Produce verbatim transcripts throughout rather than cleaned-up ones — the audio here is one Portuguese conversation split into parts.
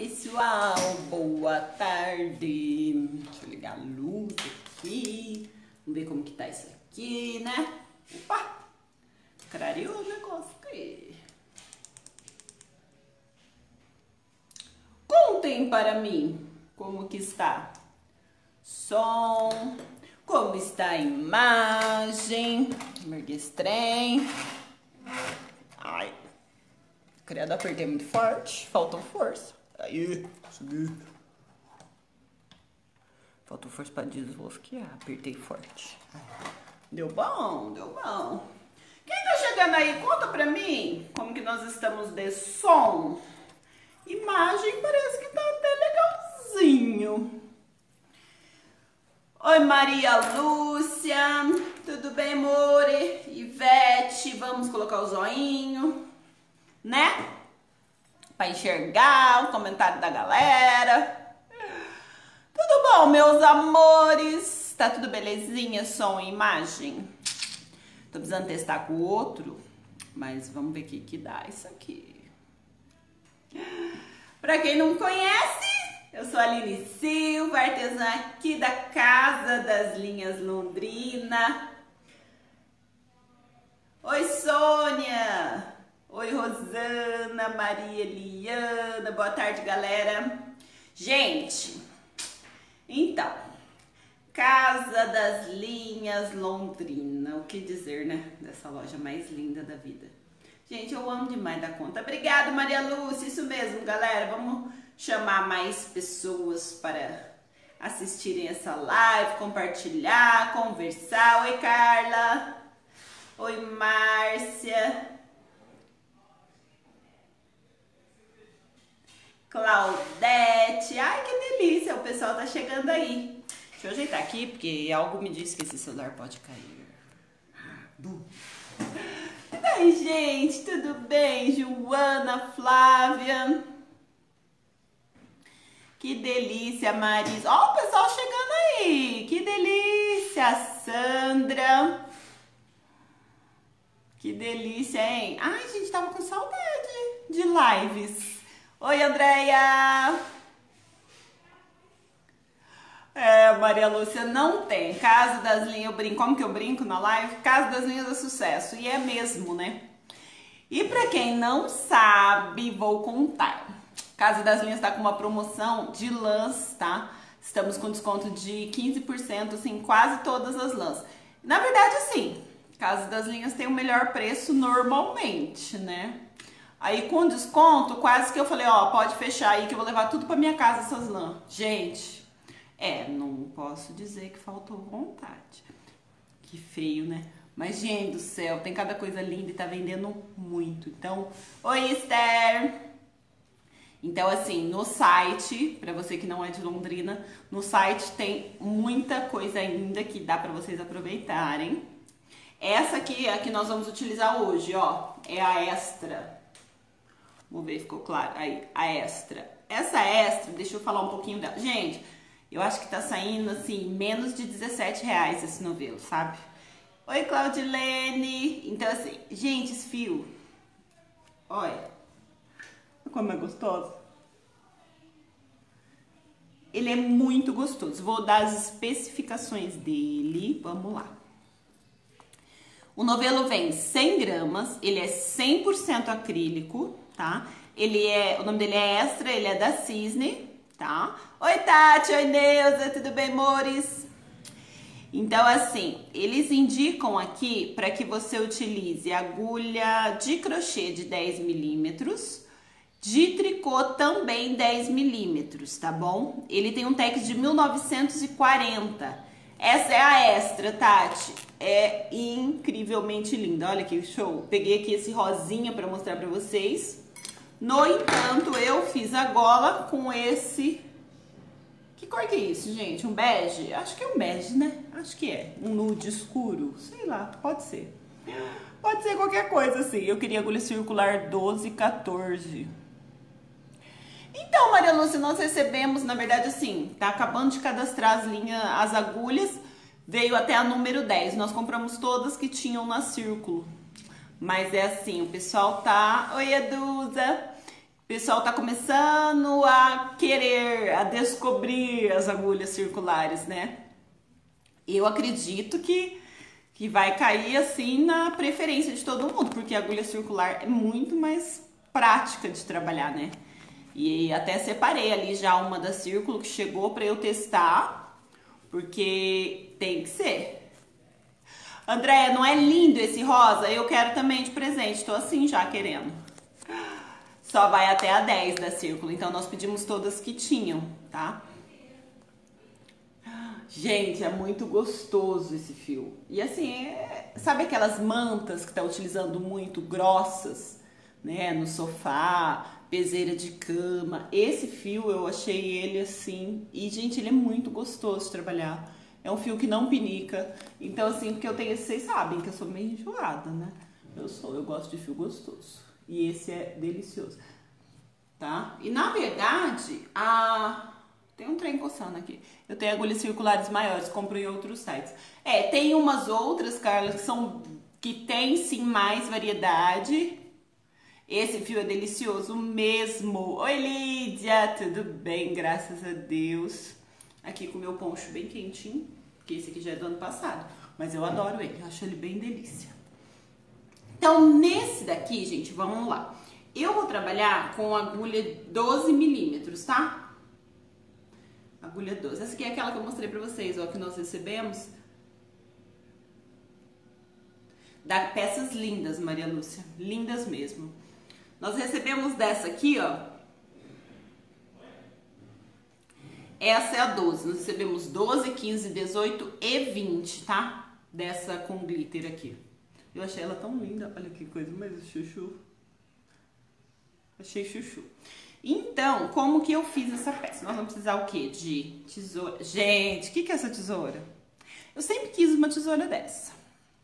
pessoal, boa tarde. Deixa eu ligar a luz aqui. Vamos ver como que tá isso aqui, né? Opa! Clareou o negócio aqui. Contem para mim como que está som, como está a imagem. Merguei esse trem. Ai. Credo, apertei muito forte. Faltou força. Aí, subi. Faltou força pra desrosquear. Apertei forte. Deu bom, deu bom. Quem tá chegando aí, conta pra mim como que nós estamos de som. Imagem parece que tá até legalzinho. Oi, Maria Lúcia. Tudo bem, amore? Ivete, vamos colocar o zoinho, né? Pra enxergar o comentário da galera. Tudo bom, meus amores? Tá tudo belezinha, som e imagem? Tô precisando testar com o outro, mas vamos ver o que que dá isso aqui. Pra quem não conhece, eu sou a Aline Silva, artesã aqui da Casa das Linhas Londrina. Oi, Sônia! Oi, Rosana, Maria Eliana, boa tarde, galera. Gente, então, Casa das Linhas Londrina, o que dizer, né? Dessa loja mais linda da vida. Gente, eu amo demais da conta. Obrigada, Maria Lúcia, isso mesmo, galera. Vamos chamar mais pessoas para assistirem essa live, compartilhar, conversar. Oi, Carla. Oi, Márcia. Claudete, ai que delícia, o pessoal tá chegando aí. Deixa eu ajeitar aqui, porque algo me disse que esse celular pode cair. Bu. E daí, gente, tudo bem? Joana, Flávia. Que delícia, Marisa. Ó, o pessoal chegando aí, que delícia. Sandra. Que delícia, hein? Ai, gente, tava com saudade de lives. Oi, Andréia! É, Maria Lúcia, não tem. Casa das Linhas, eu brinco. Como que eu brinco na live? Casa das Linhas é sucesso. E é mesmo, né? E pra quem não sabe, vou contar. Casa das Linhas tá com uma promoção de lãs, tá? Estamos com desconto de quinze por cento, assim, quase todas as lãs. Na verdade, assim, Casa das Linhas tem o melhor preço normalmente, né? Aí com desconto, quase que eu falei, ó, pode fechar aí que eu vou levar tudo pra minha casa essas lãs. Gente, é, não posso dizer que faltou vontade. Que feio, né? Mas, gente do céu, tem cada coisa linda e tá vendendo muito. Então, oi, Esther! Então, assim, no site, pra você que não é de Londrina, no site tem muita coisa ainda que dá pra vocês aproveitarem. Essa aqui é a que nós vamos utilizar hoje, ó, é a extra. Vamos ver, ficou claro. Aí, a extra. Essa extra, deixa eu falar um pouquinho dela. Gente, eu acho que tá saindo, assim, menos de dezessete reais esse novelo, sabe? Oi, Claudilene. Então, assim, gente, esse fio, olha, como é gostoso. Ele é muito gostoso. Vou dar as especificações dele. Vamos lá. O novelo vem cem gramas, ele é cem por cento acrílico, tá? Ele é, o nome dele é Extra, ele é da Cisne, tá? Oi, Tati, oi, Neuza, tudo bem, amores? Então, assim, eles indicam aqui para que você utilize agulha de crochê de dez milímetros, de tricô também dez milímetros, tá bom? Ele tem um tex de mil novecentos e quarenta. Essa é a extra, Tati. É incrivelmente linda. Olha que show. Peguei aqui esse rosinha pra mostrar pra vocês. No entanto, eu fiz a gola com esse... Que cor que é isso, gente? Um bege? Acho que é um bege, né? Acho que é. Um nude escuro. Sei lá, pode ser. Pode ser qualquer coisa, assim. Eu queria agulha circular doze, quatorze. Então, Maria Lúcia, nós recebemos, na verdade, assim, tá acabando de cadastrar as linhas, as agulhas, veio até a número dez. Nós compramos todas que tinham na Círculo. Mas é assim, o pessoal tá... Oi, Edusa! O pessoal tá começando a querer, a descobrir as agulhas circulares, né? Eu acredito que, que vai cair assim na preferência de todo mundo, porque a agulha circular é muito mais prática de trabalhar, né? E até separei ali já uma da Círculo que chegou para eu testar, porque tem que ser. Andréia, não é lindo esse rosa? Eu quero também de presente, tô assim já querendo. Só vai até a dez da Círculo, então nós pedimos todas que tinham, tá? Gente, é muito gostoso esse fio. E assim, é... sabe aquelas mantas que tá utilizando muito grossas, né? No sofá, peseira de cama. Esse fio eu achei ele assim, e gente, ele é muito gostoso de trabalhar. É um fio que não pinica. Então assim, porque eu tenho, vocês sabem que eu sou meio enjoada, né? Eu sou, eu gosto de fio gostoso. E esse é delicioso, tá? E na verdade, a... tem um trem coçando aqui. Eu tenho agulhas circulares maiores, compro em outros sites. É, tem umas outras, Carla, que são, que tem sim mais variedade. Esse fio é delicioso mesmo. Oi, Lídia, tudo bem? Graças a Deus. Aqui com o meu poncho bem quentinho, que esse aqui já é do ano passado. Mas eu adoro ele, eu acho ele bem delícia. Então, nesse daqui, gente, vamos lá. Eu vou trabalhar com agulha doze milímetros, tá? Agulha doze. Essa aqui é aquela que eu mostrei pra vocês, ó, que nós recebemos. Da peças lindas, Maria Lúcia. Lindas mesmo. Nós recebemos dessa aqui, ó. Essa é a doze. Nós recebemos doze, quinze, dezoito e vinte, tá? Dessa com glitter aqui. Eu achei ela tão linda. Olha que coisa mais chuchu. Achei chuchu. Então, como que eu fiz essa peça? Nós vamos precisar o quê? De tesoura. Gente, o que que é essa tesoura? Eu sempre quis uma tesoura dessa.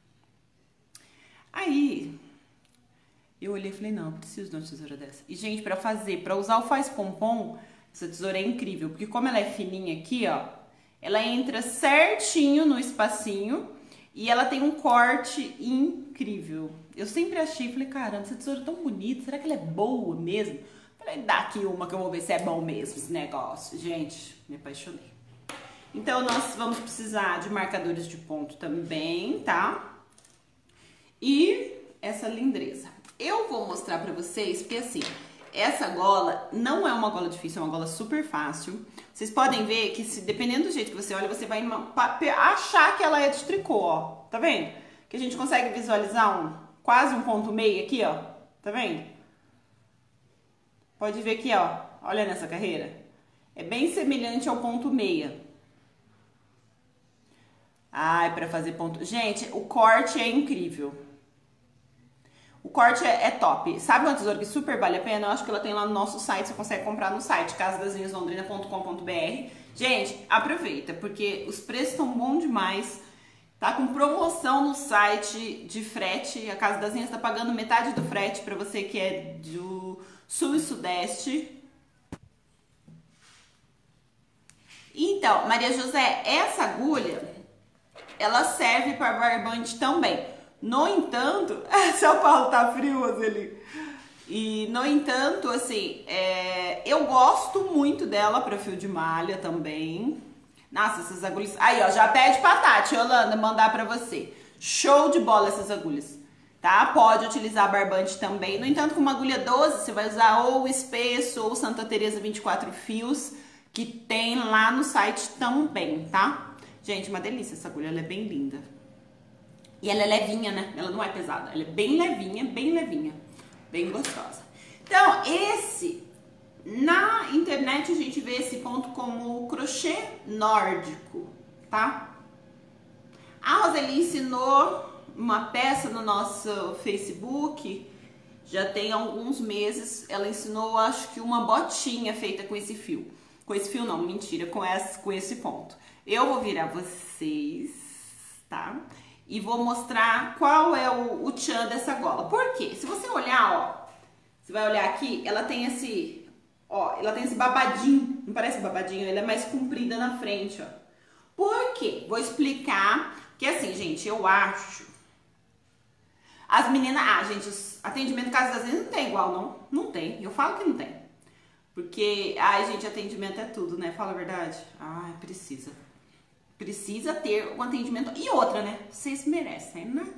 Aí, eu olhei e falei, não, eu preciso de uma tesoura dessa. E, gente, pra fazer, pra usar o faz pompom, essa tesoura é incrível. Porque como ela é fininha aqui, ó, ela entra certinho no espacinho e ela tem um corte incrível. Eu sempre achei, falei, caramba, essa tesoura é tão bonita, será que ela é boa mesmo? Falei, dá aqui uma que eu vou ver se é bom mesmo esse negócio. Gente, me apaixonei. Então, nós vamos precisar de marcadores de ponto também, tá? E essa lindreza. Eu vou mostrar pra vocês, porque assim, essa gola não é uma gola difícil, é uma gola super fácil. Vocês podem ver que, se, dependendo do jeito que você olha, você vai achar que ela é de tricô, ó. Tá vendo? Que a gente consegue visualizar um, quase um ponto meio aqui, ó. Tá vendo? Pode ver aqui, ó. Olha nessa carreira. É bem semelhante ao ponto meia. Ai, pra fazer ponto... Gente, o corte é incrível. O corte é, é top. Sabe uma tesoura que super vale a pena? Eu acho que ela tem lá no nosso site, você consegue comprar no site, casa das linhas londrina ponto com ponto br. Gente, aproveita, porque os preços estão bons demais. Tá com promoção no site de frete. A Casa das Linhas tá pagando metade do frete pra você que é do sul e sudeste. Então, Maria José, essa agulha, ela serve para barbante também. No entanto, São Paulo tá frio, Roseli. E, no entanto, assim, é, eu gosto muito dela para fio de malha também. Nossa, essas agulhas... Aí, ó, já pede pra Tati, Yolanda, mandar pra você. Show de bola essas agulhas, tá? Pode utilizar barbante também. No entanto, com uma agulha doze, você vai usar ou o espesso ou Santa Teresa vinte e quatro fios, que tem lá no site também, tá? Gente, uma delícia essa agulha, ela é bem linda. E ela é levinha, né? Ela não é pesada, ela é bem levinha, bem levinha. Bem gostosa. Então, esse... Na internet a gente vê esse ponto como crochê nórdico, tá? A Roseli ensinou uma peça no nosso Facebook, já tem alguns meses. Ela ensinou, acho que uma botinha feita com esse fio. Com esse fio não, mentira, com esse, com esse ponto. Eu vou virar vocês, tá? E vou mostrar qual é o, o tchan dessa gola. Por quê? Se você olhar, ó, você vai olhar aqui, ela tem esse... Ó, ela tem esse babadinho, não parece babadinho? Ela é mais comprida na frente, ó. Por quê? Vou explicar, que assim, gente, eu acho... As meninas, ah, gente, os atendimento Casa das Linhas não tem igual, não. Não tem. Eu falo que não tem. Porque, ai, gente, atendimento é tudo, né? Fala a verdade. Ai, precisa. Precisa ter um atendimento. E outra, né? Vocês merecem, né?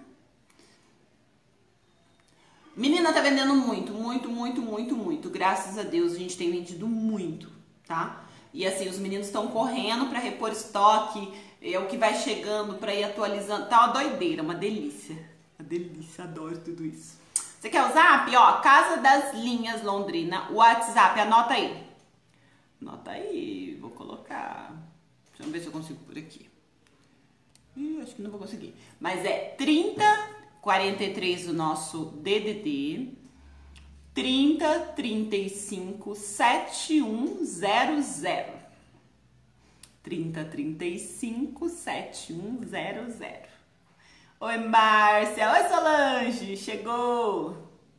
Menina, tá vendendo muito, muito, muito, muito, muito. Graças a Deus, a gente tem vendido muito, tá? E assim, os meninos estão correndo pra repor estoque. É o que vai chegando pra ir atualizando. Tá uma doideira, uma delícia. Uma delícia, adoro tudo isso. Você quer o zap? Ó, Casa das Linhas Londrina, WhatsApp, anota aí. Anota aí, vou colocar. Deixa eu ver se eu consigo por aqui. Ih, acho que não vou conseguir. Mas é trinta, quarenta e três o nosso D D D. trinta, trinta e cinco, setenta e um zero zero. trinta, trinta e cinco, setenta e um zero zero. Oi, Márcia. Oi, Solange. Chegou.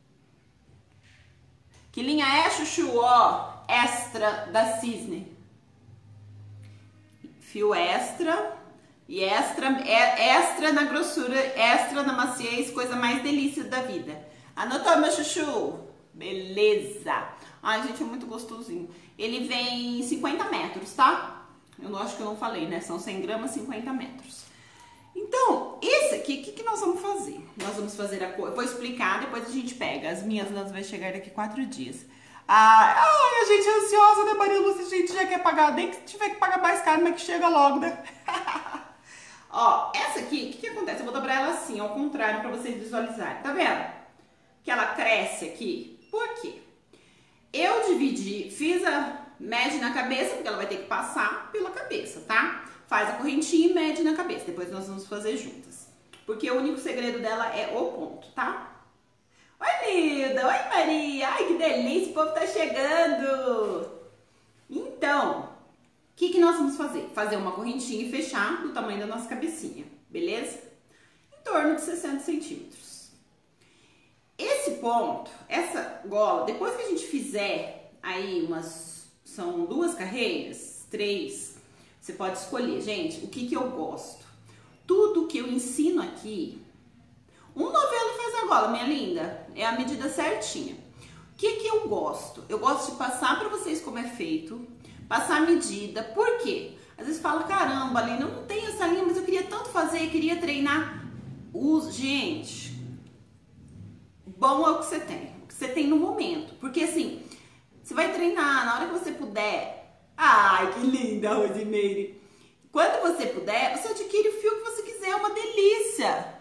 Que linha é, Chuchu? Ó, extra da Cisne. Fio extra. E extra, é, extra na grossura, extra na maciez, coisa mais delícia da vida. Anotou, meu Chuchu? Beleza. Ai, gente, é muito gostosinho. Ele vem cinquenta metros, tá? Eu acho que eu não falei, né? São cem gramas, cinquenta metros. Então, esse aqui, o que, que nós vamos fazer? Nós vamos fazer a cor. Eu vou explicar, depois a gente pega. As minhas elas vai chegar daqui quatro dias. Ai, ai, a gente é ansiosa, né, Maria Lúcia? A gente já quer pagar, nem que tiver que pagar mais caro, mas que chega logo, né? Ó, essa aqui, o que, que acontece? Eu vou dobrar ela assim, ao contrário, pra vocês visualizarem. Tá vendo? Que ela cresce aqui. Por quê? Eu dividi, fiz a mede na cabeça, porque ela vai ter que passar pela cabeça, tá? Faz a correntinha e mede na cabeça. Depois nós vamos fazer juntas. Porque o único segredo dela é o ponto, tá? Oi, Lilda! Oi, Maria! Ai, que delícia! O povo tá chegando! Então, o que, que nós vamos fazer? Fazer uma correntinha e fechar do tamanho da nossa cabecinha, beleza? Em torno de sessenta centímetros. Esse ponto, essa gola, depois que a gente fizer aí umas... São duas carreiras, três... Você pode escolher, gente, o que, que eu gosto. Tudo que eu ensino aqui, um novelo faz a gola, minha linda, é a medida certinha. O que, que eu gosto? Eu gosto de passar para vocês como é feito, passar a medida. Por quê? Às vezes fala, caramba, Aline, eu não tenho essa linha, mas eu queria tanto fazer, queria treinar. Uso, gente, bom é o que você tem, o que você tem no momento. Porque assim, você vai treinar, na hora que você puder... Ai, que linda, Rosimeire. Quando você puder, você adquire o fio que você quiser. É uma delícia.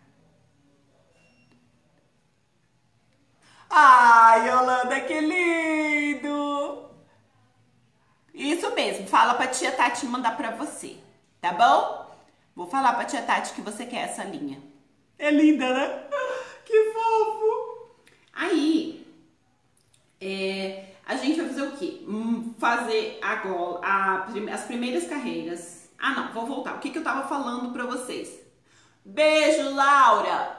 Ai, Yolanda, que lindo. Isso mesmo. Fala pra tia Tati mandar pra você. Tá bom? Vou falar pra tia Tati que você quer essa linha. É linda, né? Que fofo. Aí, é... A gente vai fazer o quê? Hum, fazer a gola, a, as primeiras carreiras. Ah, não, vou voltar. O que, que eu tava falando pra vocês? Beijo, Laura!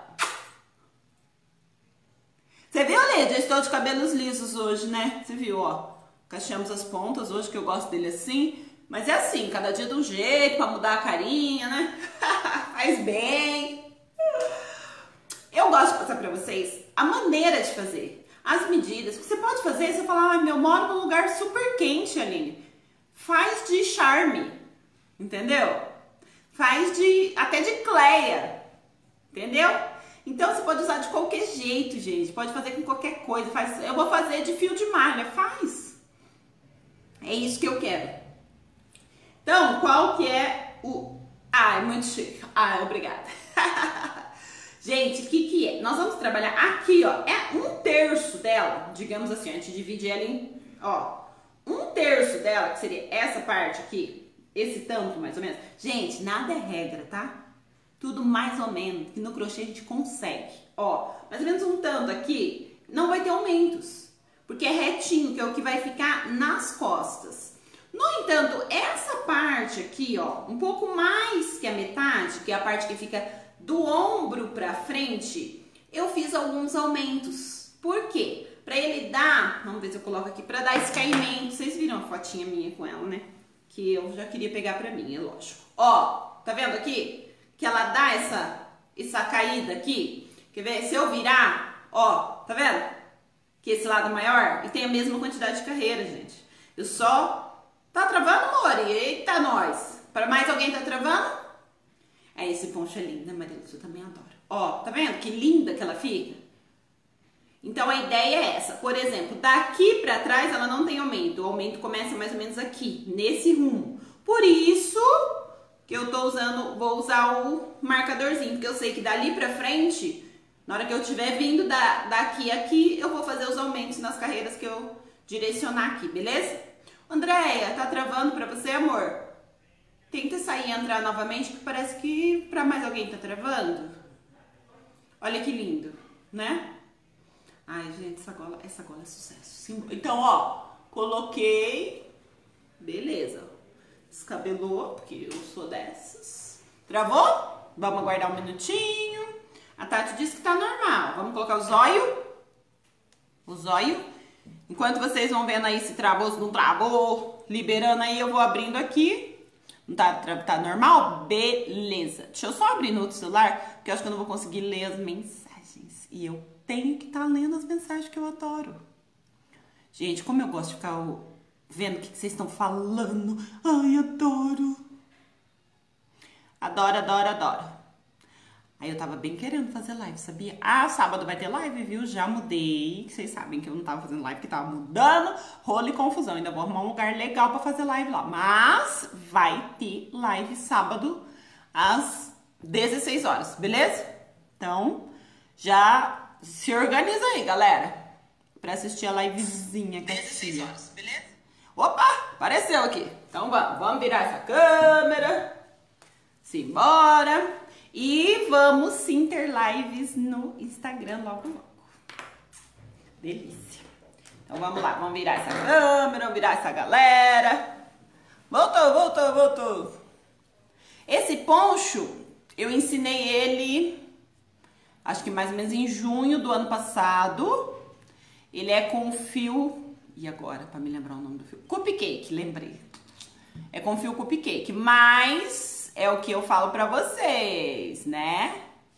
Você viu, Lídia? Eu estou de cabelos lisos hoje, né? Você viu, ó. Cacheamos as pontas hoje, que eu gosto dele assim. Mas é assim, cada dia de um jeito, pra mudar a carinha, né? Faz bem. Eu gosto de passar pra vocês a maneira de fazer. As medidas, você pode fazer, você fala, ah, eu moro num lugar super quente, Aline. Faz de charme, entendeu? Faz de, até de cleia, entendeu? Então você pode usar de qualquer jeito, gente. Pode fazer com qualquer coisa. Faz, eu vou fazer de fio de malha, faz. É isso que eu quero. Então, qual que é o... Ah, é muito chique. Ah, obrigada. Gente, o que que é? Nós vamos trabalhar aqui, ó, é um terço dela, digamos assim, a gente divide ela em, ó, um terço dela, que seria essa parte aqui, esse tanto mais ou menos. Gente, nada é regra, tá? Tudo mais ou menos, que no crochê a gente consegue. Ó, mais ou menos um tanto aqui, não vai ter aumentos, porque é retinho, que é o que vai ficar nas costas. No entanto, essa parte aqui, ó, um pouco mais que a metade, que é a parte que fica do ombro pra frente, eu fiz alguns aumentos. Por quê? Pra ele dar, vamos ver se eu coloco aqui, pra dar esse caimento. Vocês viram a fotinha minha com ela, né? Que eu já queria pegar pra mim, é lógico. Ó, tá vendo aqui? Que ela dá essa, essa caída aqui. Quer ver? Se eu virar, ó, tá vendo? Que esse lado é maior e tem a mesma quantidade de carreira, gente. Eu só... Tá travando, amor? Eita, nós! Para mais alguém tá travando? É, esse poncho é lindo, né, Maria Lúcia? Eu também adoro. Ó, tá vendo que linda que ela fica? Então, a ideia é essa. Por exemplo, daqui pra trás ela não tem aumento. O aumento começa mais ou menos aqui, nesse rumo. Por isso que eu tô usando, vou usar o marcadorzinho, porque eu sei que dali pra frente, na hora que eu estiver vindo da, daqui a aqui, eu vou fazer os aumentos nas carreiras que eu direcionar aqui, beleza? Andréia, tá travando pra você, amor? Tenta sair e entrar novamente, que parece que pra mais alguém tá travando. Olha que lindo, né? Ai, gente, essa gola, essa gola é sucesso. Sim. Então, ó, coloquei. Beleza. Descabelou, porque eu sou dessas. Travou? Vamos aguardar um minutinho. A Tati disse que tá normal. Vamos colocar o zóio. O zóio. Enquanto vocês vão vendo aí se travou, se não travou, liberando aí, eu vou abrindo aqui. Não tá, tá normal? Beleza. Deixa eu só abrir no outro celular, porque eu acho que eu não vou conseguir ler as mensagens. E eu tenho que estar tá lendo as mensagens que eu adoro. Gente, como eu gosto de ficar vendo o que vocês estão falando. Ai, adoro. Adoro, adoro, adoro. Aí eu tava bem querendo fazer live, sabia? Ah, sábado vai ter live, viu? Já mudei. Vocês sabem que eu não tava fazendo live, que tava mudando. Rolo e confusão. Ainda vou arrumar um lugar legal pra fazer live lá. Mas vai ter live sábado às dezesseis horas, beleza? Então, já se organiza aí, galera. Pra assistir a livezinha que é tia. Beleza? Opa, apareceu aqui. Então vamos, vamos virar essa câmera. Simbora. E vamos sim ter lives no Instagram logo logo. Delícia. Então vamos lá, vamos virar essa câmera, vamos virar essa galera. Voltou, voltou, voltou. Esse poncho, eu ensinei ele, acho que mais ou menos em junho do ano passado. Ele é com fio, e agora, pra me lembrar o nome do fio? Cupcake, lembrei. É com fio cupcake, mas... é o que eu falo pra vocês, né?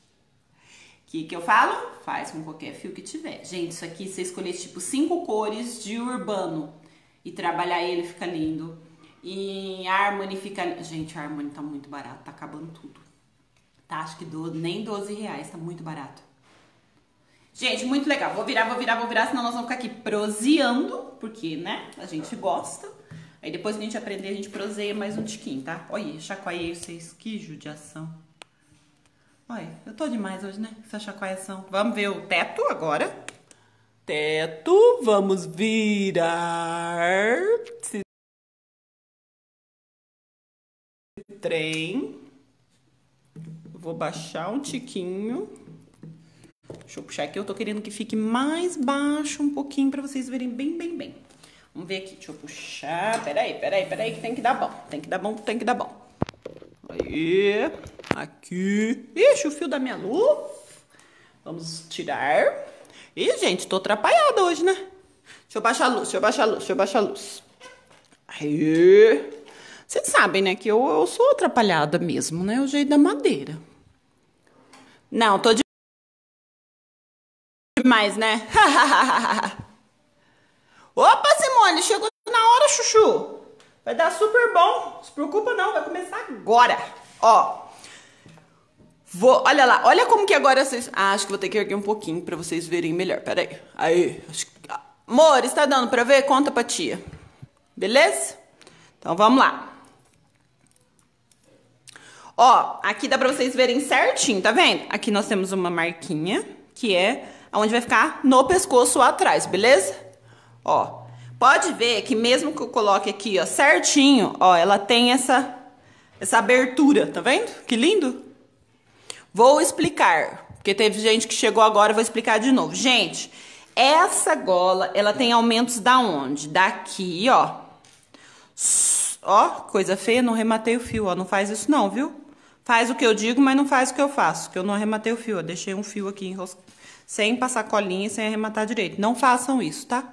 O que que eu falo? Faz com qualquer fio que tiver. Gente, isso aqui, você escolher tipo cinco cores de urbano e trabalhar ele, fica lindo. E a Harmony fica... Gente, a Harmony tá muito barato, tá acabando tudo. Tá, acho que do... nem doze reais, tá muito barato. Gente, muito legal. Vou virar, vou virar, vou virar, senão nós vamos ficar aqui proseando, porque, né, a gente gosta. Aí depois que a gente aprender, a gente proseia mais um tiquinho, tá? Olha, chacoalhei vocês. Que judiação. Olha, eu tô demais hoje, né? Essa chacoalhação. Vamos ver o teto agora. Teto, vamos virar. Trem. Vou baixar um tiquinho. Deixa eu puxar aqui. Eu tô querendo que fique mais baixo um pouquinho pra vocês verem bem, bem, bem. Vamos ver aqui, deixa eu puxar. Peraí, peraí, peraí, que tem que dar bom. Tem que dar bom, tem que dar bom. Aí, aqui. Ixi, o fio da minha luz. Vamos tirar. Ih, gente, tô atrapalhada hoje, né? Deixa eu baixar a luz, deixa eu baixar a luz, deixa eu baixar a luz. Aí. Vocês sabem, né, que eu, eu sou atrapalhada mesmo, né? O jeito da madeira. Não, tô demais, né? Opa, Simone, chegou na hora, chuchu. Vai dar super bom. Não se preocupa não, vai começar agora. Ó. Vou, olha lá, olha como que agora vocês... Ah, acho que vou ter que erguer um pouquinho pra vocês verem melhor. Pera aí. Aí. Acho que... Amor, está dando pra ver? Conta pra tia. Beleza? Então, vamos lá. Ó, aqui dá pra vocês verem certinho, tá vendo? Aqui nós temos uma marquinha, que é onde vai ficar no pescoço atrás, beleza? Ó, pode ver que mesmo que eu coloque aqui, ó, certinho, ó, ela tem essa, essa abertura, tá vendo? Que lindo! Vou explicar, porque teve gente que chegou agora, eu vou explicar de novo. Gente, essa gola, ela tem aumentos da onde? Daqui, ó. Ó, coisa feia, não rematei o fio, ó, não faz isso não, viu? Faz o que eu digo, mas não faz o que eu faço, que eu não arrematei o fio, ó, deixei um fio aqui enros... sem passar colinha, sem arrematar direito. Não façam isso, tá?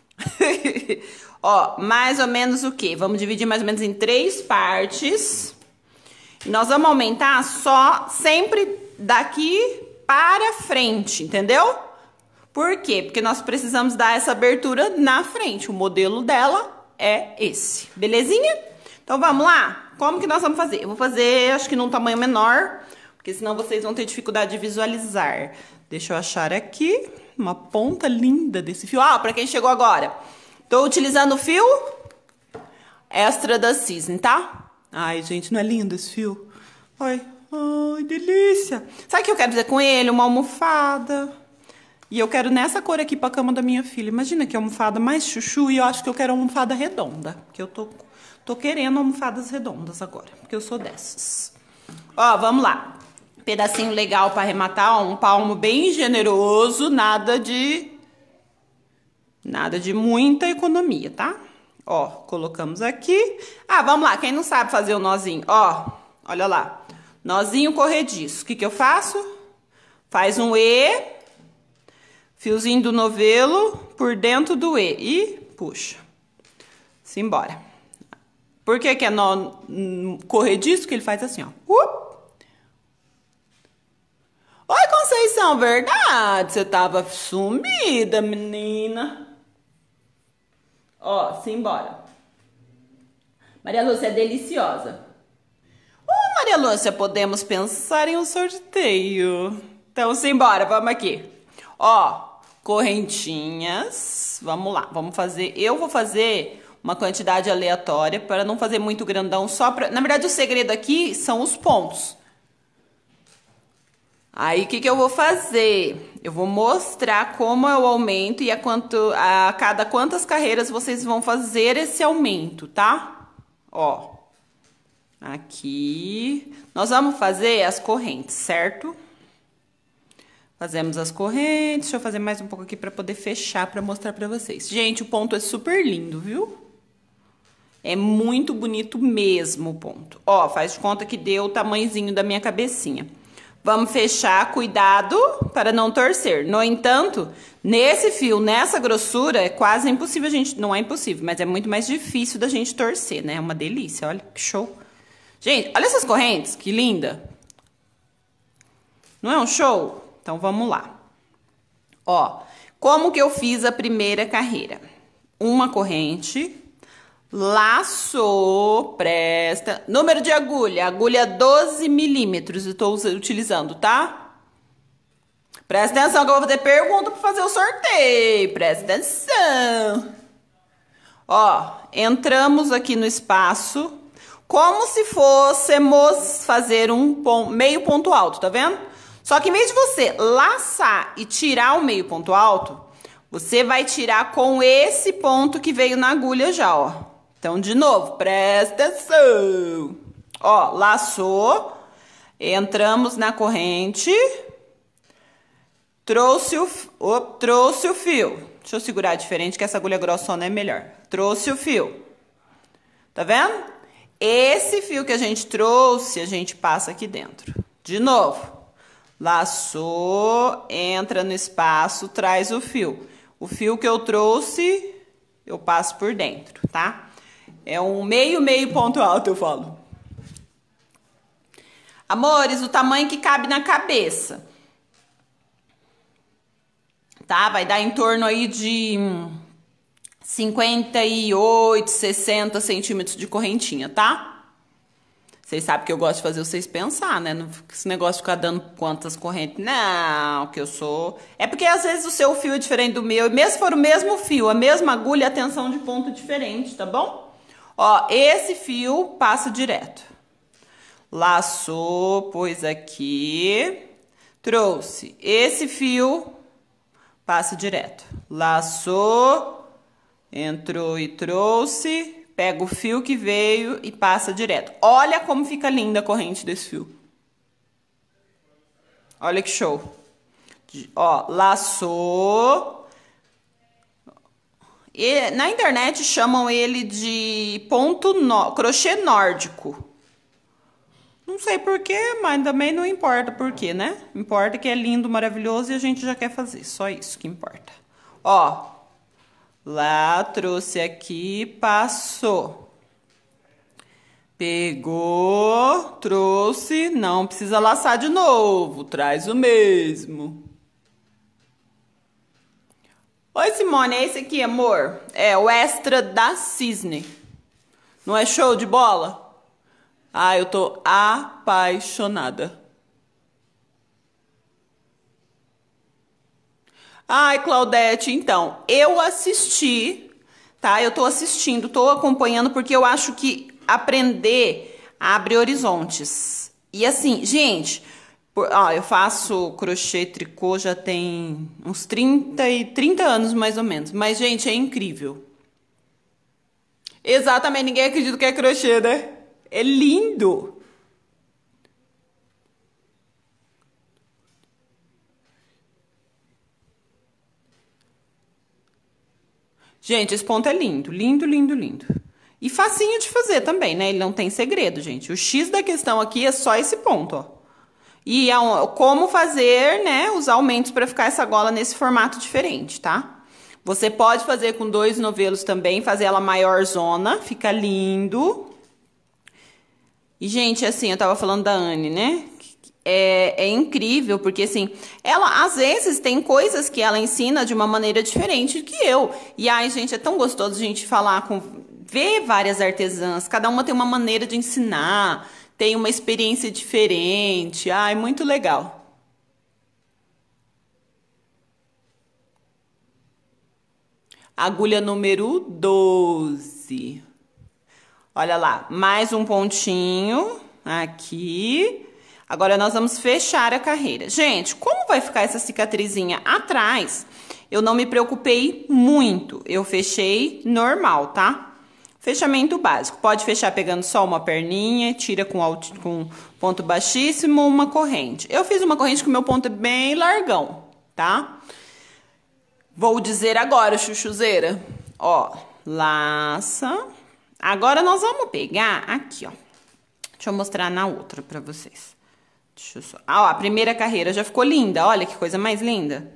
Ó, mais ou menos o quê? Vamos dividir mais ou menos em três partes. E nós vamos aumentar só sempre daqui para frente, entendeu? Por quê? Porque nós precisamos dar essa abertura na frente. O modelo dela é esse, belezinha? Então, vamos lá? Como que nós vamos fazer? Eu vou fazer, acho que num tamanho menor, porque senão vocês vão ter dificuldade de visualizar. Deixa eu achar aqui uma ponta linda desse fio. Ah, pra quem chegou agora, tô utilizando o fio extra da Cisne, tá? Ai, gente, não é lindo esse fio? Ai, ai, delícia! Sabe o que eu quero dizer com ele? Uma almofada. E eu quero nessa cor aqui pra cama da minha filha. Imagina que almofada mais chuchu, e eu acho que eu quero uma almofada redonda. Porque eu tô, tô querendo almofadas redondas agora, porque eu sou dessas. Ó, vamos lá. Pedacinho legal pra arrematar, ó, um palmo bem generoso, nada de... Nada de muita economia, tá? Ó, colocamos aqui. Ah, vamos lá, quem não sabe fazer o nozinho, ó, olha lá. Nozinho corrediço, o que que eu faço? Faz um E, fiozinho do novelo por dentro do E e puxa. Simbora. Por que que é nó corrediço? Que ele faz assim, ó. Uh! Oi, Conceição, verdade? Você tava sumida, menina. Ó, simbora. Maria Lúcia é deliciosa. Ô, Maria Lúcia, podemos pensar em um sorteio. Então, simbora, vamos aqui. Ó, correntinhas. Vamos lá, vamos fazer... Eu vou fazer uma quantidade aleatória para não fazer muito grandão, só pra... Na verdade, o segredo aqui são os pontos. Aí, o que que eu vou fazer? Eu vou mostrar como é o aumento e a, quanto, a cada quantas carreiras vocês vão fazer esse aumento, tá? Ó, aqui. Nós vamos fazer as correntes, certo? Fazemos as correntes. Deixa eu fazer mais um pouco aqui pra poder fechar, pra mostrar pra vocês. Gente, o ponto é super lindo, viu? É muito bonito mesmo o ponto. Ó, faz de conta que deu o tamanhozinho da minha cabecinha. Vamos fechar, cuidado para não torcer. No entanto, nesse fio, nessa grossura, é quase impossível a gente... Não é impossível, mas é muito mais difícil da gente torcer, né? É uma delícia, olha que show. Gente, olha essas correntes, que linda. Não é um show? Então, vamos lá. Ó, como que eu fiz a primeira carreira? Uma corrente... Laçou, presta. Número de agulha, agulha doze milímetros, eu tô utilizando, tá? Presta atenção que eu vou fazer pergunta pra fazer o sorteio, presta atenção. Ó, entramos aqui no espaço, como se fôssemos fazer um ponto, meio ponto alto, tá vendo? Só que em vez de você laçar e tirar o meio ponto alto, você vai tirar com esse ponto que veio na agulha já, ó. Então, de novo, presta atenção. Ó, laçou, entramos na corrente, trouxe o, oh, trouxe o fio. Deixa eu segurar diferente, que essa agulha grossona é melhor. Trouxe o fio. Tá vendo? Esse fio que a gente trouxe, a gente passa aqui dentro. De novo, laçou, entra no espaço, traz o fio. O fio que eu trouxe, eu passo por dentro, tá? É um meio, meio ponto alto, eu falo. Amores, o tamanho que cabe na cabeça. Tá? Vai dar em torno aí de cinquenta e oito, sessenta centímetros de correntinha, tá? Vocês sabem que eu gosto de fazer vocês pensar, né? Esse negócio de ficar dando quantas correntes. Não, que eu sou... É porque às vezes o seu fio é diferente do meu. E mesmo se for o mesmo fio, a mesma agulha, a tensão de ponto é diferente, tá bom? Ó, esse fio passa direto. Laçou, pôs aqui. Trouxe. Esse fio passa direto. Laçou, entrou e trouxe. Pega o fio que veio e passa direto. Olha como fica linda a corrente desse fio. Olha que show. Ó, laçou. E na internet chamam ele de ponto nó, crochê nórdico. Não sei porquê, mas também não importa porquê, né? Importa que é lindo, maravilhoso e a gente já quer fazer. Só isso que importa. Ó, lá, trouxe aqui, passou. Pegou, trouxe, não precisa laçar de novo, traz o mesmo. Oi, Simone, é esse aqui, amor? É o extra da Cisne. Não é show de bola? Ah, eu tô apaixonada. Ai, Claudete, então, eu assisti, tá? Eu tô assistindo, tô acompanhando porque eu acho que aprender abre horizontes. E assim, gente, por, ó, eu faço crochê, tricô já tem uns trinta e trinta anos mais ou menos. Mas, gente, é incrível. Exatamente, ninguém acredita que é crochê, né? É lindo. Gente, esse ponto é lindo, lindo, lindo, lindo. E facinho de fazer também, né? Ele não tem segredo, gente. O X da questão aqui é só esse ponto, ó. E a, como fazer, né, os aumentos para ficar essa gola nesse formato diferente, tá? Você pode fazer com dois novelos também, fazer ela maior zona, fica lindo. E, gente, assim, eu tava falando da Anne, né? É, é incrível, porque assim, ela às vezes tem coisas que ela ensina de uma maneira diferente que eu. E ai, gente, é tão gostoso a gente falar com, ver várias artesãs, cada uma tem uma maneira de ensinar, tem uma experiência diferente. Ai, muito legal. Agulha número doze. Olha lá, mais um pontinho aqui. Agora, nós vamos fechar a carreira. Gente, como vai ficar essa cicatrizinha atrás? Eu não me preocupei muito. Eu fechei normal, tá? Fechamento básico. Pode fechar pegando só uma perninha, tira com, alto, com ponto baixíssimo, uma corrente. Eu fiz uma corrente com meu ponto é bem largão, tá? Vou dizer agora, chuchuzeira. Ó, laça. Agora, nós vamos pegar aqui, ó. Deixa eu mostrar na outra pra vocês. Deixa eu só... Ah, ó, a primeira carreira já ficou linda. Olha que coisa mais linda.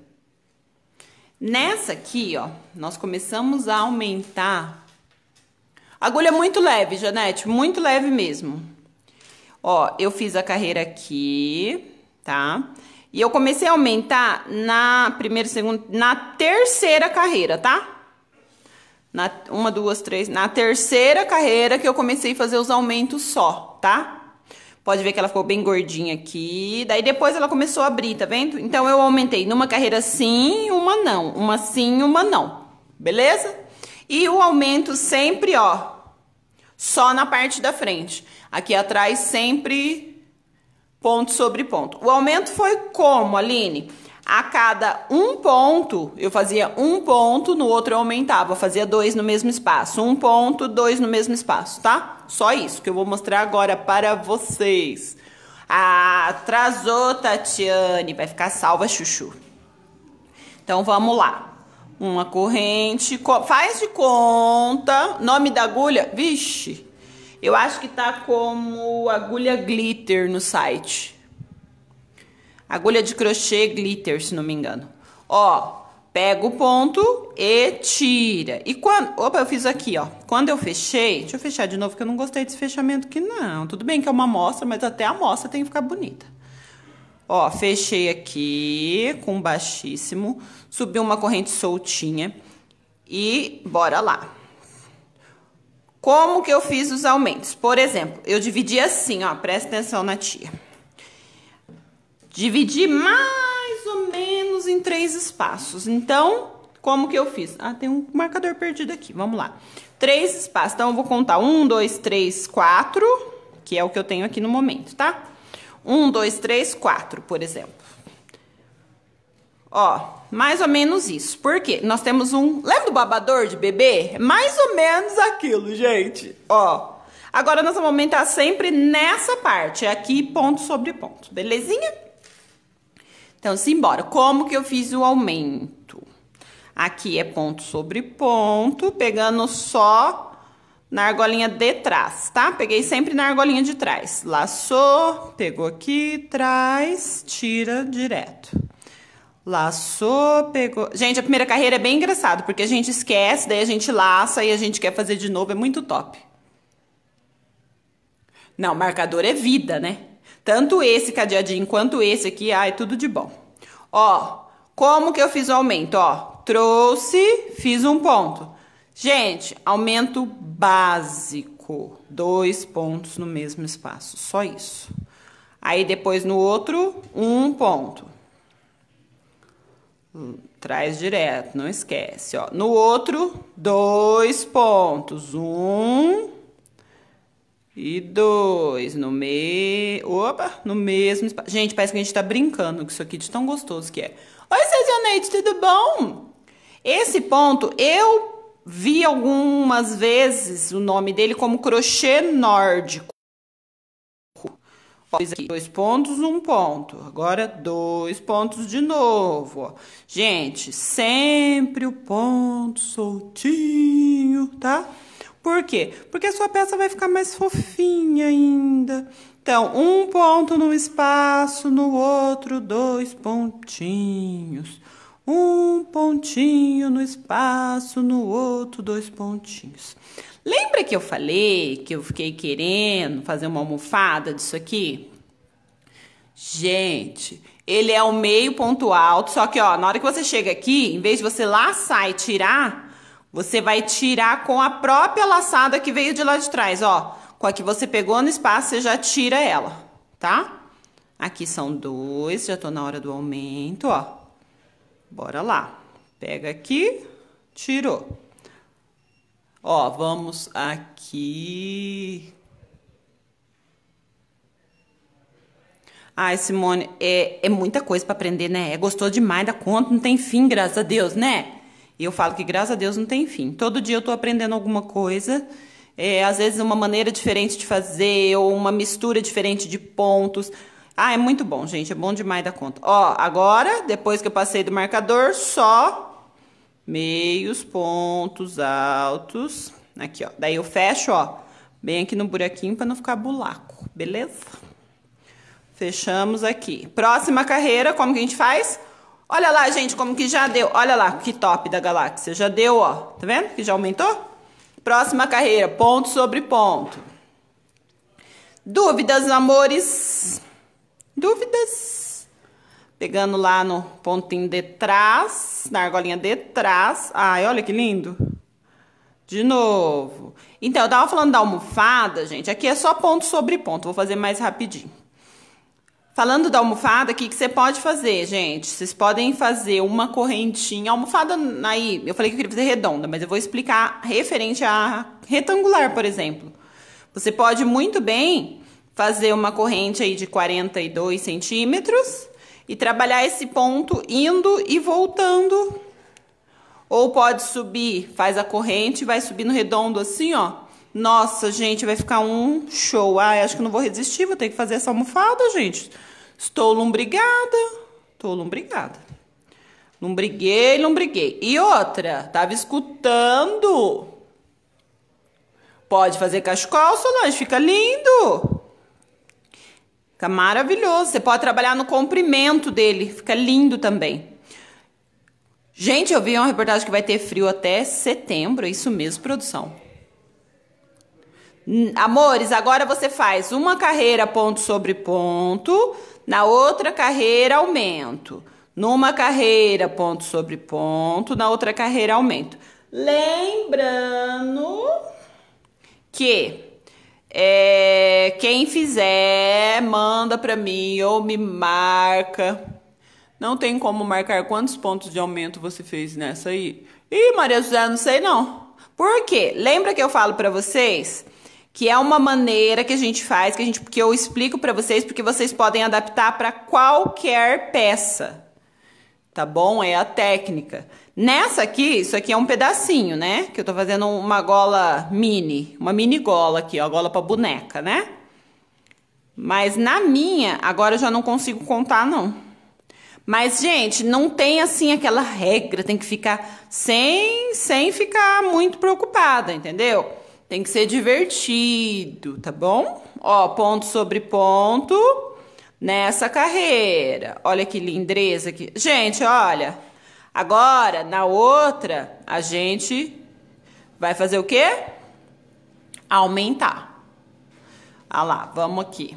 Nessa aqui, ó, nós começamos a aumentar. Agulha muito leve, Janete, muito leve mesmo. Ó, eu fiz a carreira aqui, tá? E eu comecei a aumentar na primeira, segunda, na terceira carreira, tá? Na, uma, duas, três... Na terceira carreira que eu comecei a fazer os aumentos só, tá? Pode ver que ela ficou bem gordinha aqui. Daí depois ela começou a abrir, tá vendo? Então eu aumentei numa carreira sim, uma não. Uma sim, uma não. Beleza? E o aumento sempre, ó, só na parte da frente. Aqui atrás sempre ponto sobre ponto. O aumento foi como, Aline? A cada um ponto, eu fazia um ponto, no outro eu aumentava. Eu fazia dois no mesmo espaço. Um ponto, dois no mesmo espaço, tá? Só isso que eu vou mostrar agora para vocês. Ah, atrasou, Tatiane. Vai ficar salva, chuchu. Então, vamos lá. Uma corrente. Faz de conta. Nome da agulha? Vixe. Eu acho que tá como agulha glitter no site. Agulha de crochê glitter, se não me engano. Ó, pega o ponto e tira. E quando... Opa, eu fiz aqui, ó. Quando eu fechei... Deixa eu fechar de novo, porque eu não gostei desse fechamento aqui, não. Tudo bem que é uma amostra, mas até a amostra tem que ficar bonita. Ó, fechei aqui com baixíssimo. Subi uma corrente soltinha. E bora lá. Como que eu fiz os aumentos? Por exemplo, eu dividi assim, ó. Presta atenção na tia. Dividi mais ou menos em três espaços. Então, como que eu fiz? Ah, tem um marcador perdido aqui. Vamos lá. Três espaços. Então, eu vou contar um, dois, três, quatro, que é o que eu tenho aqui no momento, tá? Um, dois, três, quatro, por exemplo. Ó, mais ou menos isso. Por quê? Nós temos um... Lembra do babador de bebê? Mais ou menos aquilo, gente. Ó. Agora, nós vamos aumentar sempre nessa parte. Aqui, ponto sobre ponto. Belezinha? Então, simbora. Como que eu fiz o aumento? Aqui é ponto sobre ponto, pegando só na argolinha de trás, tá? Peguei sempre na argolinha de trás. Laçou, pegou aqui, traz, tira direto. Laçou, pegou... Gente, a primeira carreira é bem engraçado, porque a gente esquece, daí a gente laça e a gente quer fazer de novo, é muito top. Não, marcador é vida, né? Tanto esse cadeadinho quanto esse aqui, ai, tudo de bom. Ó, como que eu fiz o aumento? Ó, trouxe, fiz um ponto. Gente, aumento básico. Dois pontos no mesmo espaço, só isso. Aí, depois no outro, um ponto. Traz direto, não esquece, ó. No outro, dois pontos. Um e dois. No me... Opa, no mesmo espaço. Gente, parece que a gente tá brincando com isso aqui de tão gostoso que é. Oi, Sazionete, tudo bom? Esse ponto, eu vi algumas vezes o nome dele como crochê nórdico. Aqui, dois pontos, um ponto. Agora, dois pontos de novo, ó. Gente, sempre o ponto soltinho, tá? Por quê? Porque a sua peça vai ficar mais fofinha ainda. Então, um ponto no espaço, no outro, dois pontinhos. Um pontinho no espaço, no outro, dois pontinhos. Lembra que eu falei que eu fiquei querendo fazer uma almofada disso aqui? Gente, ele é o meio ponto alto, só que ó, na hora que você chega aqui, em vez de você laçar e tirar, você vai tirar com a própria laçada que veio de lá de trás, ó. Com a que você pegou no espaço, você já tira ela, tá? Aqui são dois, já tô na hora do aumento, ó. Bora lá. Pega aqui, tirou. Ó, vamos aqui. Ai, Simone, é, é muita coisa pra aprender, né? É gostoso demais da conta, não tem fim, graças a Deus, né? E eu falo que graças a Deus não tem fim. Todo dia eu tô aprendendo alguma coisa. É, às vezes uma maneira diferente de fazer, ou uma mistura diferente de pontos. Ah, é muito bom, gente. É bom demais da conta. Ó, agora, depois que eu passei do marcador, só meios pontos altos. Aqui, ó. Daí eu fecho, ó, bem aqui no buraquinho pra não ficar bulaco, beleza? Fechamos aqui. Próxima carreira, como que a gente faz? Olha lá, gente, como que já deu. Olha lá, que top da galáxia. Já deu, ó. Tá vendo que já aumentou? Próxima carreira, ponto sobre ponto. Dúvidas, amores? Dúvidas? Pegando lá no pontinho de trás, na argolinha de trás. Ai, olha que lindo. De novo. Então, eu tava falando da almofada, gente. Aqui é só ponto sobre ponto. Vou fazer mais rapidinho. Falando da almofada, o que que você pode fazer, gente? Vocês podem fazer uma correntinha. A almofada aí, eu falei que eu queria fazer redonda, mas eu vou explicar referente a retangular, por exemplo. Você pode muito bem fazer uma corrente aí de quarenta e dois centímetros e trabalhar esse ponto indo e voltando. Ou pode subir, faz a corrente e vai subindo redondo assim, ó. Nossa, gente, vai ficar um show. Ai, acho que não vou resistir, vou ter que fazer essa almofada, gente. Estou lombrigada. Estou lombrigada. Lombriguei, lombriguei. E outra, tava escutando. Pode fazer cachecol, Solange, fica lindo. Fica maravilhoso. Você pode trabalhar no comprimento dele, fica lindo também. Gente, eu vi uma reportagem que vai ter frio até setembro, é isso mesmo, produção. Amores, agora você faz uma carreira ponto sobre ponto, na outra carreira aumento. Numa carreira ponto sobre ponto, na outra carreira aumento. Lembrando que é, quem fizer, manda pra mim ou me marca. Não tem como marcar quantos pontos de aumento você fez nessa aí. Ih, Maria José, não sei não. Por quê? Lembra que eu falo pra vocês que é uma maneira que a gente faz, que, a gente, que eu explico pra vocês, porque vocês podem adaptar pra qualquer peça. Tá bom? É a técnica. Nessa aqui, isso aqui é um pedacinho, né? Que eu tô fazendo uma gola mini, uma mini gola aqui, ó, gola pra boneca, né? Mas na minha, agora eu já não consigo contar, não. Mas, gente, não tem assim aquela regra, tem que ficar sem, sem ficar muito preocupada, entendeu? Tem que ser divertido, tá bom? Ó, ponto sobre ponto nessa carreira. Olha que lindeza aqui. Gente, olha. Agora, na outra, a gente vai fazer o quê? Aumentar. Ah lá, vamos aqui.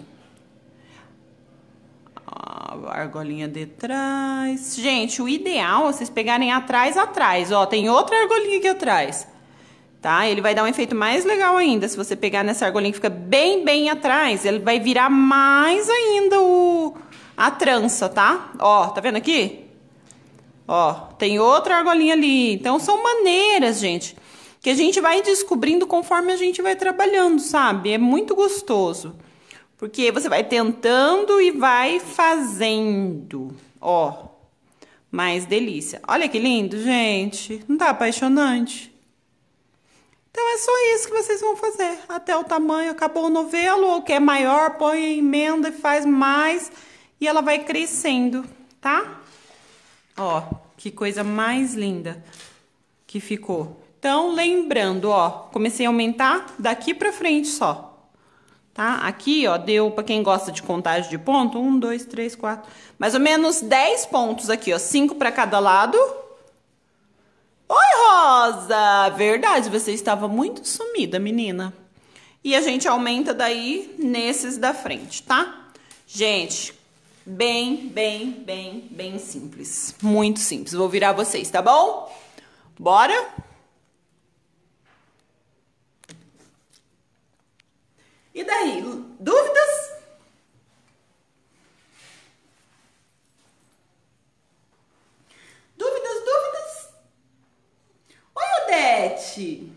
A argolinha de trás. Gente, o ideal é vocês pegarem atrás, atrás. Ó, tem outra argolinha aqui atrás. Tá? Ele vai dar um efeito mais legal ainda. Se você pegar nessa argolinha que fica bem, bem atrás, ele vai virar mais ainda o, a trança, tá? Ó, tá vendo aqui? Ó, tem outra argolinha ali. Então, são maneiras, gente, que a gente vai descobrindo conforme a gente vai trabalhando, sabe? É muito gostoso. Porque você vai tentando e vai fazendo. Ó, mais delícia. Olha que lindo, gente. Não tá apaixonante? Então, é só isso que vocês vão fazer. Até o tamanho, acabou o novelo, ou quer maior, põe emenda e faz mais. E ela vai crescendo, tá? Ó, que coisa mais linda que ficou. Então, lembrando, ó, comecei a aumentar daqui pra frente só. Tá? Aqui, ó, deu, pra quem gosta de contagem de ponto, um, dois, três, quatro, mais ou menos dez pontos aqui, ó, cinco pra cada lado. Oi, Rosa! Verdade, você estava muito sumida, menina. E a gente aumenta daí nesses da frente, tá? Gente, bem, bem, bem, bem simples. Muito simples. Vou virar vocês, tá bom? Bora? E daí, dúvidas? Dúvidas, dúvidas? Oi, Odete!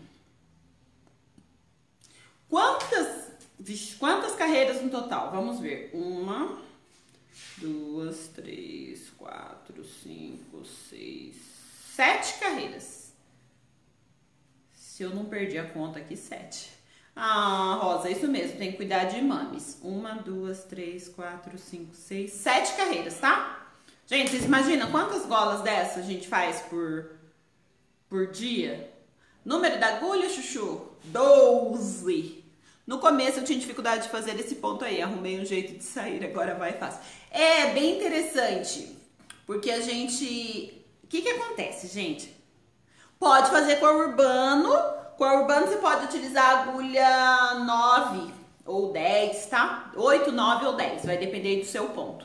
Quantas, vixe, quantas carreiras no total? Vamos ver. Uma, duas, três, quatro, cinco, seis, sete carreiras. Se eu não perdi a conta aqui, sete. Ah, Rosa, isso mesmo, tem que cuidar de mames. Uma, duas, três, quatro, cinco, seis, sete carreiras, tá? Gente, vocês imaginam quantas golas dessas a gente faz por, por dia? Número da agulha, Chuchu? doze. No começo eu tinha dificuldade de fazer esse ponto aí, arrumei um jeito de sair, agora vai fácil. É bem interessante, porque a gente... O que que acontece, gente? Pode fazer cor urbano, cor urbano você pode utilizar a agulha nove ou dez, tá? oito, nove ou dez, vai depender do seu ponto.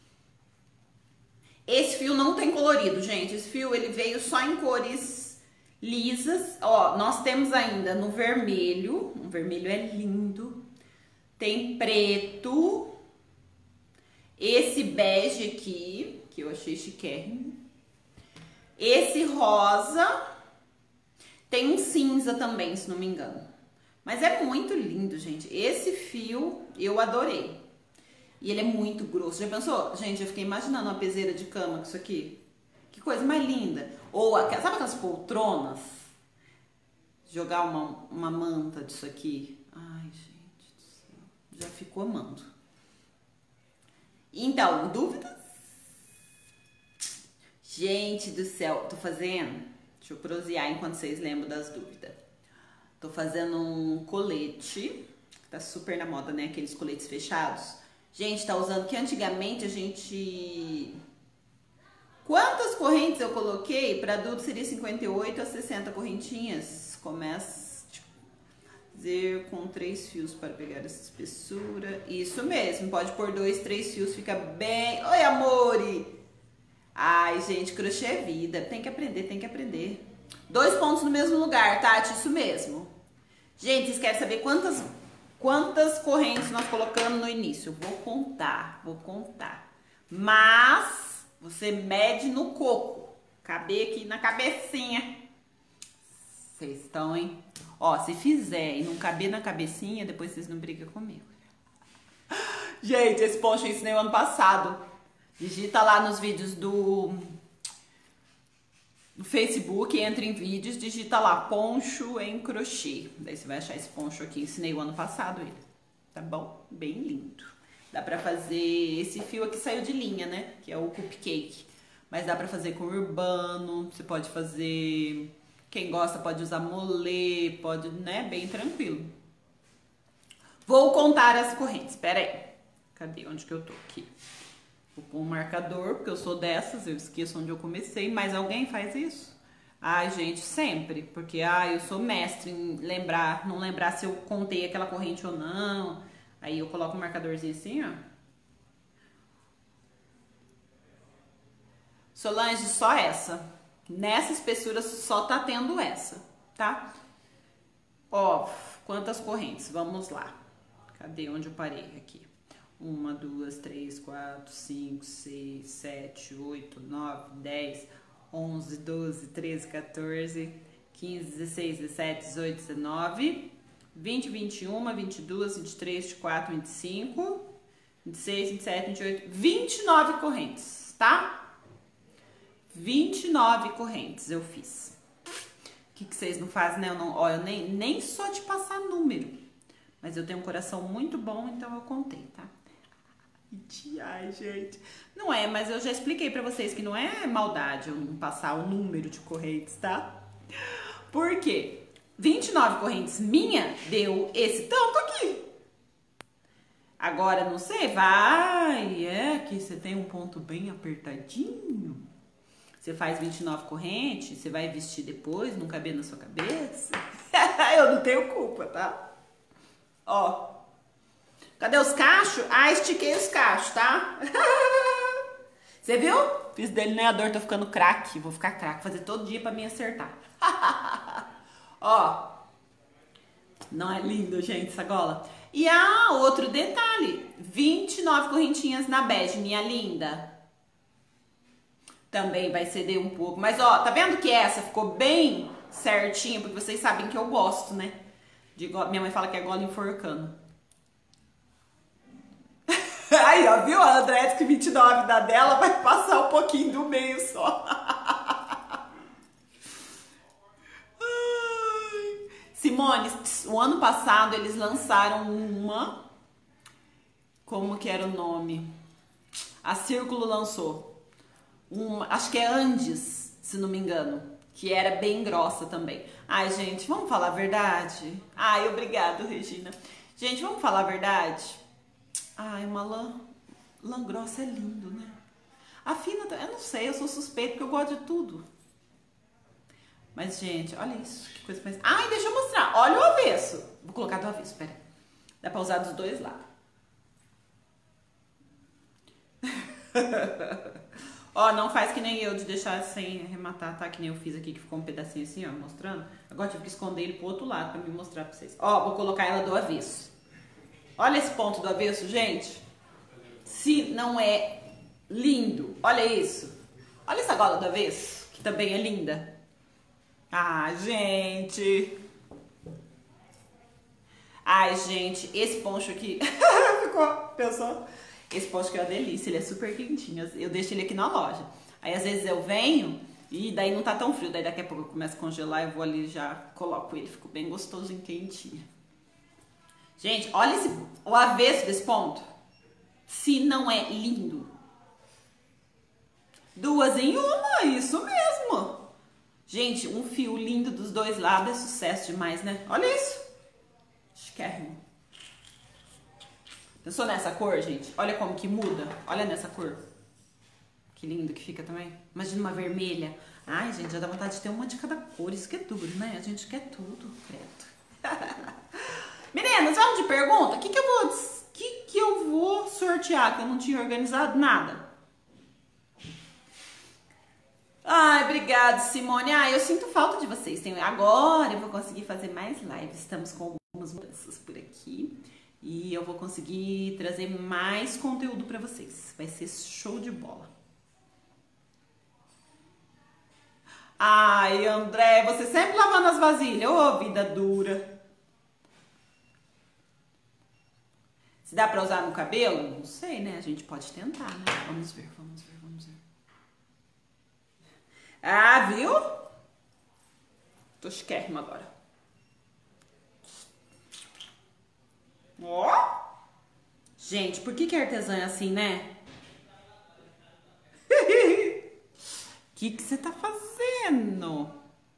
Esse fio não tem colorido, gente, esse fio ele veio só em cores lisas. Ó, nós temos ainda no vermelho, o vermelho é lindo, tem preto, esse bege aqui, que eu achei chiquérrimo, esse rosa, tem um cinza também, se não me engano, mas é muito lindo, gente, esse fio eu adorei, e ele é muito grosso. Já pensou? Gente, eu fiquei imaginando uma peseira de cama com isso aqui, que coisa mais linda. Ou, sabe aquelas poltronas? Jogar uma, uma manta disso aqui. Ai, gente do céu. Já ficou amando. Então, dúvidas? Gente do céu, tô fazendo... Deixa eu prosear enquanto vocês lembram das dúvidas. Tô fazendo um colete, que tá super na moda, né? Aqueles coletes fechados. Gente, tá usando que antigamente a gente... Quantas correntes eu coloquei? Para adulto seria cinquenta e oito a sessenta correntinhas. Começa a fazer com três fios para pegar essa espessura. Isso mesmo, pode pôr dois, três fios, fica bem... Oi, amore! Ai, gente, crochê é vida. Tem que aprender, tem que aprender. Dois pontos no mesmo lugar, Tati, isso mesmo. Gente, vocês querem saber quantas, quantas correntes nós colocamos no início? Eu vou contar, vou contar. Mas... você mede no coco, caber aqui na cabecinha. Vocês estão, hein? Ó, se fizer e não caber na cabecinha, depois vocês não brigam comigo. Gente, esse poncho eu ensinei o ano passado. Digita lá nos vídeos do, do Facebook, entra em vídeos, digita lá, poncho em crochê. Daí você vai achar esse poncho aqui, ensinei o ano passado ele. Tá bom? Bem lindo. Dá pra fazer, esse fio aqui saiu de linha, né? Que é o cupcake. Mas dá pra fazer com urbano, você pode fazer... Quem gosta pode usar molê, pode, né? Bem tranquilo. Vou contar as correntes, pera aí. Cadê? Onde que eu tô? Aqui. Vou pôr um marcador, porque eu sou dessas, eu esqueço onde eu comecei. Mas alguém faz isso? Ai, gente, sempre. Porque, ai, eu sou mestre em lembrar, não lembrar se eu contei aquela corrente ou não... Aí eu coloco um marcadorzinho assim, ó. Solange, só essa. Nessa espessura só tá tendo essa, tá? Ó, quantas correntes? Vamos lá. Cadê onde eu parei? Aqui. Uma, duas, três, quatro, cinco, seis, sete, oito, nove, dez, onze, doze, treze, quatorze, quinze, dezesseis, dezessete, dezoito, dezenove, vinte, vinte e um, vinte e dois, vinte e três, vinte e quatro, vinte e cinco, vinte e seis, vinte e sete, vinte e oito, vinte e nove correntes, tá? vinte e nove correntes eu fiz. O que, que vocês não fazem, né? Eu não, ó, eu nem, nem sou de passar número. Mas eu tenho um coração muito bom, então eu contei, tá? Ai, gente. Não é, mas eu já expliquei pra vocês que não é maldade eu não passar o número de correntes, tá? Por quê? vinte e nove correntes minha deu esse tanto aqui. Agora, não sei, vai, é que você tem um ponto bem apertadinho. Você faz vinte e nove correntes, você vai vestir depois, não caber na sua cabeça. Eu não tenho culpa, tá? Ó. Cadê os cachos? Ah, estiquei os cachos, tá? Você viu? Fiz delineador, tô ficando craque. Vou ficar craque, fazer todo dia pra me acertar. Ó. Não é lindo, gente, essa gola? E ah, outro detalhe. vinte e nove correntinhas na bege, minha linda. Também vai ceder um pouco. Mas, ó, tá vendo que essa ficou bem certinha? Porque vocês sabem que eu gosto, né? De go... Minha mãe fala que é gola enforcando. Aí, ó, viu? A André disse que vinte e nove da dela vai passar um pouquinho do meio só. Simone, o ano passado eles lançaram uma... Como que era o nome? A Círculo lançou. Uma, acho que é Andes, se não me engano, que era bem grossa também. Ai, gente, vamos falar a verdade? Ai, obrigado, Regina. Gente, vamos falar a verdade? Ai, uma lã, lã grossa é lindo, né? A fina, eu não sei, eu sou suspeita porque eu gosto de tudo. Mas, gente, olha isso, que coisa mais... Ai, deixa eu mostrar, olha o avesso. Vou colocar do avesso, pera. Dá pra usar dos dois lados. Ó, não faz que nem eu de deixar sem arrematar, tá? Que nem eu fiz aqui, que ficou um pedacinho assim, ó, mostrando. Agora tive que esconder ele pro outro lado pra me mostrar pra vocês. Ó, vou colocar ela do avesso. Olha esse ponto do avesso, gente. Se não é lindo, olha isso. Olha essa gola do avesso, que também é linda. Ah, gente. Ai, gente, esse poncho aqui... Ficou, pensou? Esse poncho aqui é uma delícia, ele é super quentinho. Eu deixo ele aqui na loja. Aí, às vezes, eu venho e daí não tá tão frio. Daí, daqui a pouco eu começo a congelar, eu vou ali e já coloco ele. Ficou bem gostosinho, quentinho. Gente, olha esse, o avesso desse ponto. Se não é lindo. Duas em uma, isso mesmo. Gente, um fio lindo dos dois lados é sucesso demais, né? Olha isso. Chiquérrimo. Pensou nessa cor, gente? Olha como que muda. Olha nessa cor. Que lindo que fica também. Imagina uma vermelha. Ai, gente, já dá vontade de ter uma de cada cor. Isso que é tudo, né? A gente quer tudo, credo. Meninas, vamos de pergunta? O que que eu vou, que que eu vou sortear? Que eu não tinha organizado nada. Ai, obrigada, Simone. Ai, eu sinto falta de vocês. Agora eu vou conseguir fazer mais lives. Estamos com algumas mudanças por aqui. E eu vou conseguir trazer mais conteúdo pra vocês. Vai ser show de bola. Ai, André, você sempre lavando as vasilhas. Ô, oh, vida dura. Se dá pra usar no cabelo? Não sei, né? A gente pode tentar, né? Vamos ver, vamos ver, vamos ver. Ah, viu? Tô chiquérrima agora. Ó. Gente, por que que artesã é assim, né? O que que você tá fazendo?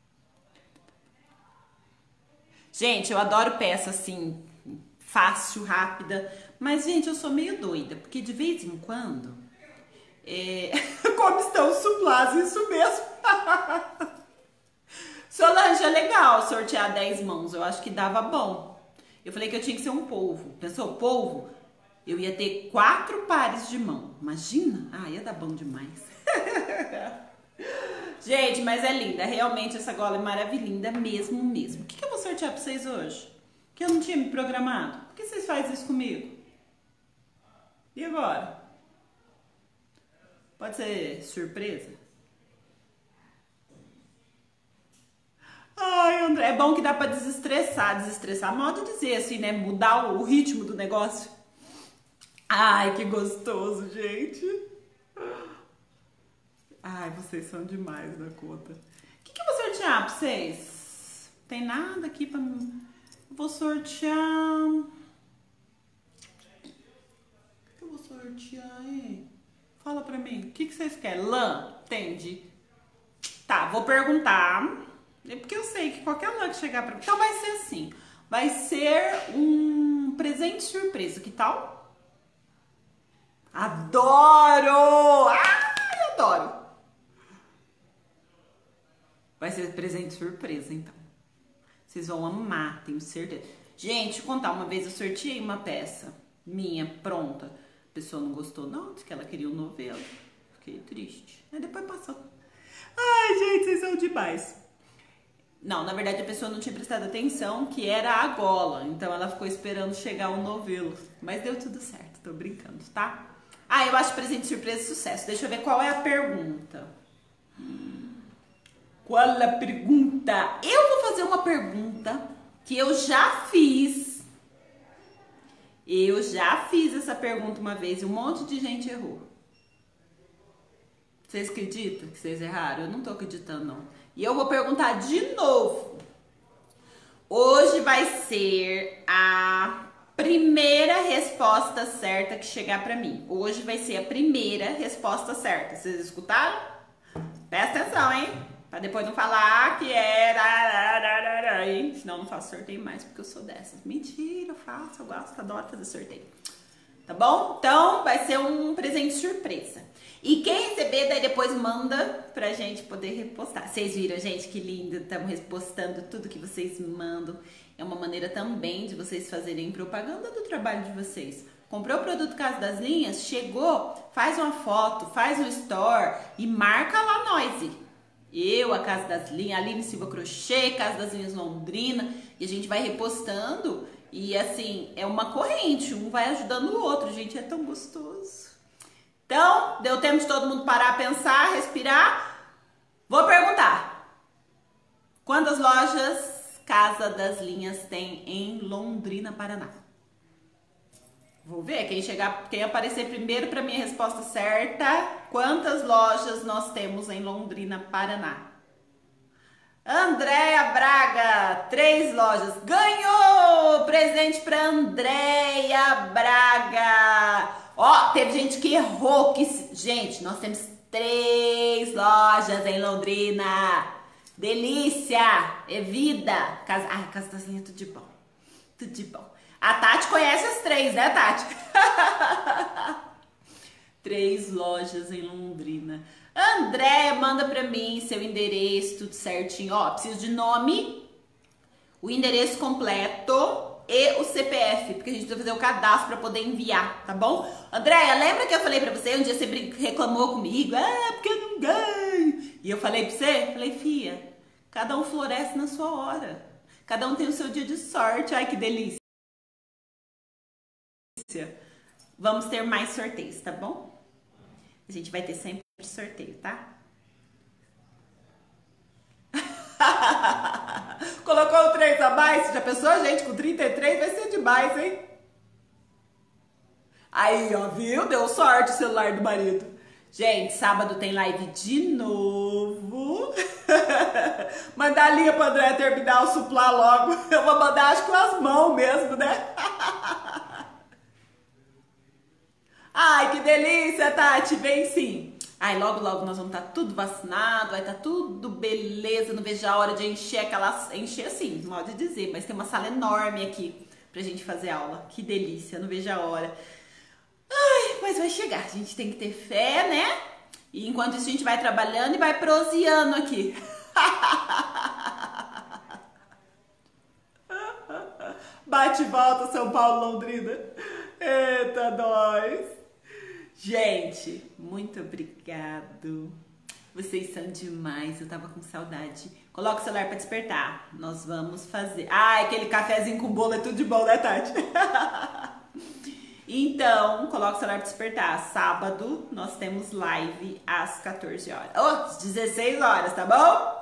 Gente, eu adoro peça assim, fácil, rápida. Mas, gente, eu sou meio doida, porque de vez em quando... É... Como estão os sublás, isso mesmo. Solange, é legal sortear dez mãos, eu acho que dava bom. Eu falei que eu tinha que ser um polvo. Pensou, polvo? Eu ia ter quatro pares de mão. Imagina? Ah, ia dar bom demais. Gente, mas é linda. Realmente essa gola é maravilhosa mesmo, mesmo. O que, que eu vou sortear pra vocês hoje? Que eu não tinha me programado. Por que vocês fazem isso comigo? E agora? Pode ser surpresa? Ai, André, é bom que dá pra desestressar. Desestressar, modo de dizer assim, né? Mudar o ritmo do negócio. Ai, que gostoso, gente. Ai, vocês são demais da conta. O que, que eu vou sortear pra vocês? Tem nada aqui pra... Vou sortear... O que eu vou sortear, hein? Fala pra mim. O que, que vocês querem? Lã? Entendi. Tá, vou perguntar. É porque eu sei que qualquer lã que chegar pra mim... Então vai ser assim. Vai ser um presente surpresa. Que tal? Adoro! Ai, adoro! Vai ser presente surpresa, então. Vocês vão amar, tenho certeza. Gente, deixa eu contar. Uma vez eu sorteei uma peça minha, pronta. A pessoa não gostou, não. Disse que ela queria um novelo. Fiquei triste. Aí depois passou. Ai, gente, vocês são demais. Não, na verdade a pessoa não tinha prestado atenção que era a gola. Então ela ficou esperando chegar o novelo. Mas deu tudo certo, tô brincando, tá? Ah, eu acho presente surpresa sucesso. Deixa eu ver qual é a pergunta. Qual é a pergunta? Eu vou fazer uma pergunta que eu já fiz. Eu já fiz essa pergunta uma vez e um monte de gente errou. Vocês acreditam que vocês erraram? Eu não tô acreditando, não. E eu vou perguntar de novo. Hoje vai ser a primeira resposta certa que chegar pra mim. Hoje vai ser a primeira resposta certa. Vocês escutaram? Presta atenção, hein? Pra depois não falar que era... Hein? Senão eu não faço sorteio mais, porque eu sou dessas. Mentira, eu faço, eu gosto, adoro fazer sorteio. Tá bom? Então, vai ser um presente surpresa. E quem receber, daí depois manda pra gente poder repostar. Vocês viram, gente, que lindo? Estamos repostando tudo que vocês mandam. É uma maneira também de vocês fazerem propaganda do trabalho de vocês. Comprou o produto Casa das Linhas, chegou, faz uma foto, faz um store e marca lá nós. Eu, a Casa das Linhas, Aline Silva Crochê, Casa das Linhas Londrina, e a gente vai repostando e assim, é uma corrente, um vai ajudando o outro, gente, é tão gostoso. Então, deu tempo de todo mundo parar, pensar, respirar? Vou perguntar. Quantas lojas Casa das Linhas tem em Londrina, Paraná? Vou ver, quem chegar, quem aparecer primeiro para minha resposta certa, quantas lojas nós temos em Londrina, Paraná? Andréia Braga, três lojas. Ganhou! Presente para Andréia Braga. Ó, teve gente que errou. Que... Gente, nós temos três lojas em Londrina. Delícia! É vida! Casa... Ai, Casa das Linhas, tudo de bom. Tudo de bom. A Tati conhece as três, né, Tati? Três lojas em Londrina. André, manda pra mim seu endereço, tudo certinho. Ó, preciso de nome, o endereço completo e o C P F, porque a gente precisa fazer o cadastro pra poder enviar, tá bom? Andréia, lembra que eu falei pra você, um dia você reclamou comigo? Ah, porque eu não ganho. E eu falei pra você? Falei, fia, cada um floresce na sua hora. Cada um tem o seu dia de sorte. Ai, que delícia. Vamos ter mais sorteios, tá bom? A gente vai ter sempre sorteio, tá? Colocou o três a mais? Já pensou, gente? Com trinta e três vai ser demais, hein? Aí, ó, viu? Deu sorte o celular do marido. Gente, sábado tem live de novo. Mandar a linha pro André terminar o suplá logo. Eu vou mandar, acho que com as mãos mesmo, né? Ai, que delícia, Tati. Vem sim. Ai, logo, logo nós vamos estar tudo vacinado, vai estar tudo beleza. Não vejo a hora de encher aquela... Encher assim, modo de dizer, mas tem uma sala enorme aqui pra gente fazer aula. Que delícia, não vejo a hora. Ai, mas vai chegar, a gente tem que ter fé, né? E enquanto isso a gente vai trabalhando e vai proseando aqui. bate e volta São Paulo, Londrina. Eita, nós. Gente, muito obrigado. Vocês são demais, eu tava com saudade. Coloca o celular pra despertar. Nós vamos fazer... Ai, aquele cafezinho com bolo é tudo de bom, né, Tati? Então, coloca o celular pra despertar. Sábado, nós temos live às quatorze horas. Oh, às dezesseis horas, tá bom?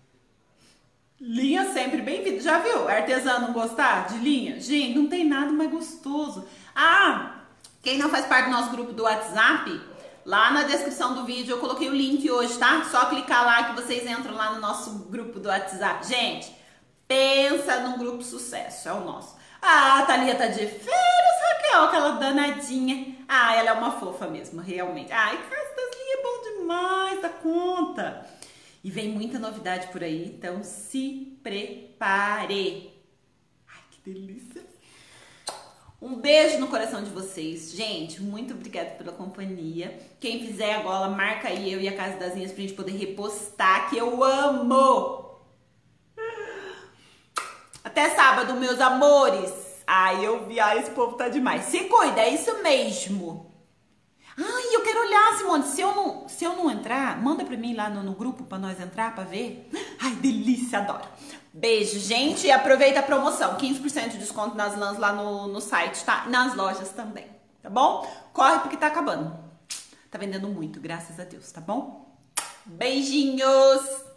Linha sempre bem-vinda. Já viu artesã não gostar de linha? Gente, não tem nada mais gostoso. Ah, quem não faz parte do nosso grupo do WhatsApp, lá na descrição do vídeo eu coloquei o link hoje, tá? Só clicar lá que vocês entram lá no nosso grupo do WhatsApp. Gente, pensa num grupo sucesso, é o nosso. Ah, a Thalia tá de férias, Raquel, aquela danadinha. Ah, ela é uma fofa mesmo, realmente. Ai, Casa das Linhas é bom demais, dá conta. E vem muita novidade por aí, então se prepare. Ai, que delícia. Um beijo no coração de vocês. Gente, muito obrigada pela companhia. Quem fizer agora, marca aí eu e a Casa das Linhas pra gente poder repostar, que eu amo. Até sábado, meus amores. Ai, eu vi, ai, esse povo tá demais. Se cuida, é isso mesmo. Ai, eu quero olhar, Simone. Se eu não, se eu não entrar, manda pra mim lá no, no grupo pra nós entrar, pra ver. Ai, delícia, adoro. Beijo, gente. E aproveita a promoção. quinze por cento de desconto nas lãs lá no, no site, tá? Nas lojas também, tá bom? Corre porque tá acabando. Tá vendendo muito, graças a Deus, tá bom? Beijinhos!